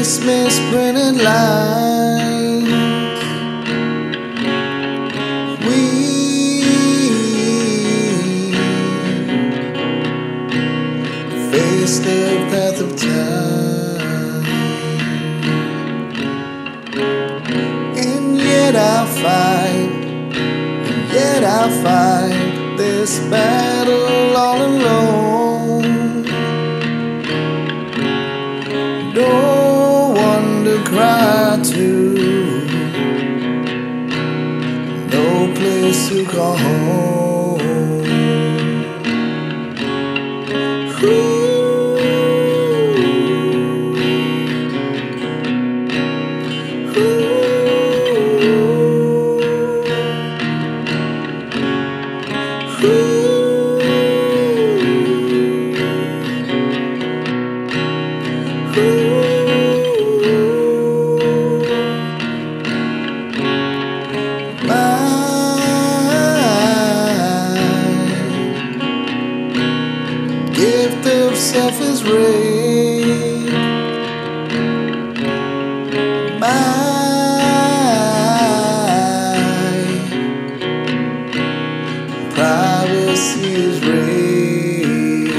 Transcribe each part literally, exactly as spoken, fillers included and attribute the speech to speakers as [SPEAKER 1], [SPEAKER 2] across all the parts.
[SPEAKER 1] erase misprinted lines. We face the path of time, and yet I fight, and yet I fight this battle all alone. No one to cry to, no place to call home. Ooh. Gift of self is raised. My privacy is raised,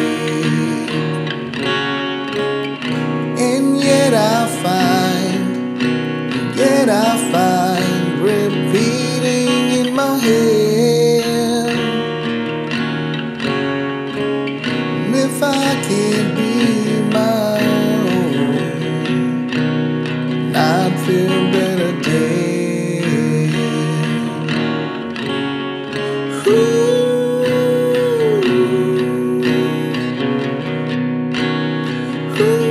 [SPEAKER 1] and yet I find, yet I find repeating in my head. If I can't be my own, I'd feel better dead. Ooh. Ooh.